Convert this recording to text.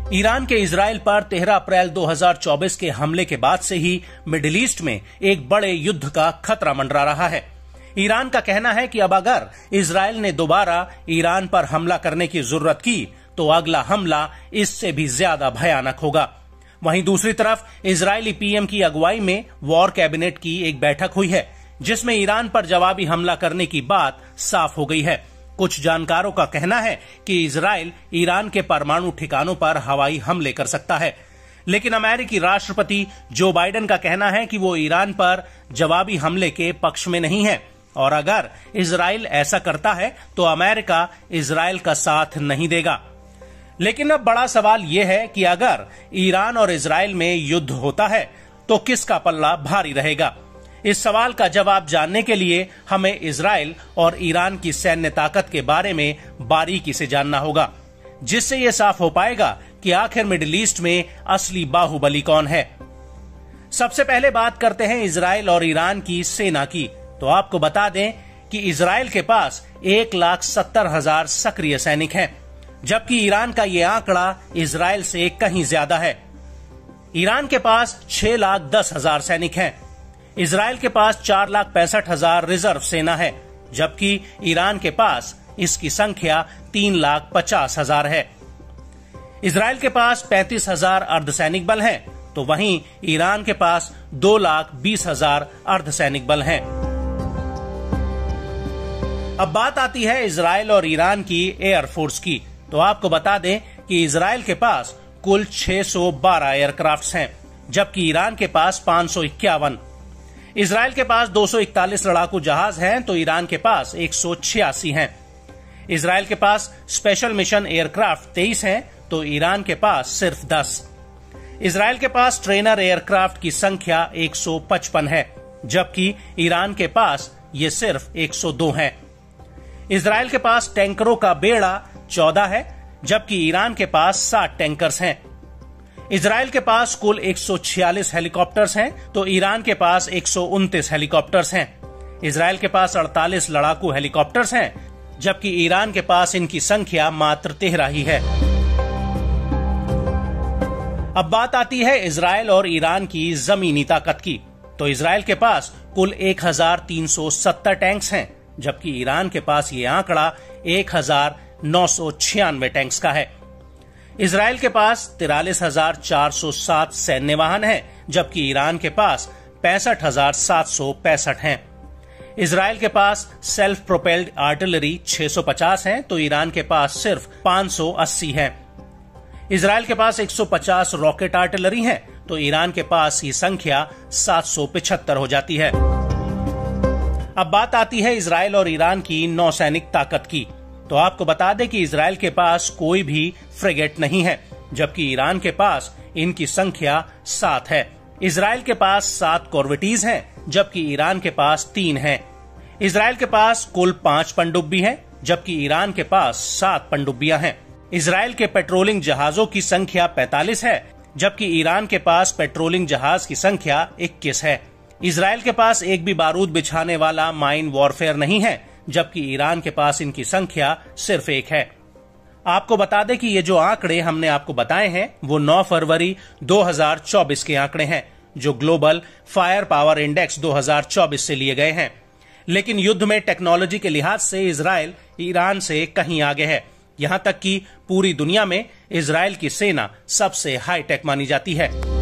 Iran के Israel पर 13 अप्रैल 2024 के हमले के बाद से ही मिडिल ईस्ट में एक बड़े युद्ध का खतरा मंडरा रहा है। ईरान का कहना है कि अब अगर इजराइल ने दोबारा ईरान पर हमला करने की जरूरत की तो अगला हमला इससे भी ज्यादा भयानक होगा। वहीं दूसरी तरफ इजरायली पीएम की अगुवाई में वॉर कैबिनेट की एक बैठक हुई है, जिसमें ईरान पर जवाबी हमला करने की बात साफ हो गई है। कुछ जानकारों का कहना है कि इजराइल ईरान के परमाणु ठिकानों पर हवाई हमले कर सकता है, लेकिन अमेरिकी राष्ट्रपति जो बाइडेन का कहना है कि वो ईरान पर जवाबी हमले के पक्ष में नहीं है और अगर इजराइल ऐसा करता है तो अमेरिका इजराइल का साथ नहीं देगा। लेकिन अब बड़ा सवाल यह है कि अगर ईरान और इजराइल में युद्ध होता है तो किसका पल्ला भारी रहेगा। इस सवाल का जवाब जानने के लिए हमें इजराइल और ईरान की सैन्य ताकत के बारे में बारीकी से जानना होगा, जिससे यह साफ हो पाएगा कि आखिर मिडिल ईस्ट में असली बाहुबली कौन है। सबसे पहले बात करते हैं इजराइल और ईरान की सेना की। तो आपको बता दें कि इजराइल के पास 1,70,000 सक्रिय सैनिक हैं, जबकि ईरान का यह आंकड़ा इजराइल से कहीं ज्यादा है। ईरान के पास 6,10,000 सैनिक हैं। इजराइल के पास 4,65,000 रिजर्व सेना है, जबकि ईरान के पास इसकी संख्या 3,50,000 है। इजराइल के पास 35,000 अर्धसैनिक बल हैं, तो वहीं ईरान के पास 2,20,000 अर्धसैनिक बल हैं। अब बात आती है इजराइल और ईरान की एयरफोर्स की। तो आपको बता दें कि इजराइल के पास कुल 612 एयरक्राफ्ट्स हैं, जबकि ईरान के पास 551। इजराइल के पास 241 लड़ाकू जहाज हैं, तो ईरान के पास 186 हैं। इजराइल के पास स्पेशल मिशन एयरक्राफ्ट 23 हैं, तो ईरान के पास सिर्फ 10। इजराइल के पास ट्रेनर एयरक्राफ्ट की संख्या 155 है, जबकि ईरान के पास ये सिर्फ 102 हैं। इजराइल के पास टैंकरों का बेड़ा 14 है, जबकि ईरान के पास 60 टैंकर्स हैं। इजराइल के पास कुल 146 हेलीकॉप्टर्स हैं, तो ईरान के पास 129 हेलीकॉप्टर्स हैं। इजराइल के पास 48 लड़ाकू हेलीकॉप्टर्स हैं, जबकि ईरान के पास इनकी संख्या मात्र 13 ही है। अब बात आती है इजराइल और ईरान की जमीनी ताकत की। तो इजराइल के पास कुल 1,370 टैंक्स हैं, जबकि ईरान के पास ये आंकड़ा 1,996 टैंक्स का है। इजराइल के पास 43,407 सैन्य वाहन हैं, जबकि ईरान के पास 65,765 हैं। इजराइल के पास सेल्फ प्रोपेल्ड आर्टिलरी 650 हैं, तो ईरान के पास सिर्फ 580 हैं। इजराइल के पास 150 रॉकेट आर्टिलरी हैं, तो ईरान के पास ये संख्या 775 हो जाती है। अब बात आती है इजराइल और ईरान की नौसैनिक ताकत की। तो आपको बता दें कि इजराइल के पास कोई भी फ्रिगेट नहीं है, जबकि ईरान के पास इनकी संख्या 7 है। इजराइल के पास 7 कॉर्वेटीज हैं, जबकि ईरान के पास 3 हैं। इजराइल के पास कुल 5 पनडुब्बी हैं, जबकि ईरान के पास 7 पनडुब्बियां हैं। इजराइल के पेट्रोलिंग जहाजों की संख्या 45 है, जबकि ईरान के पास पेट्रोलिंग जहाज की संख्या 21 है। इजराइल के पास एक भी बारूद बिछाने वाला माइन वॉरफेयर नहीं है, जबकि ईरान के पास इनकी संख्या सिर्फ 1 है। आपको बता दें कि ये जो आंकड़े हमने आपको बताए हैं वो 9 फरवरी 2024 के आंकड़े हैं, जो ग्लोबल फायर पावर इंडेक्स 2024 से लिए गए हैं। लेकिन युद्ध में टेक्नोलॉजी के लिहाज से इजराइल ईरान से कहीं आगे है। यहां तक कि पूरी दुनिया में इजराइल की सेना सबसे हाईटेक मानी जाती है।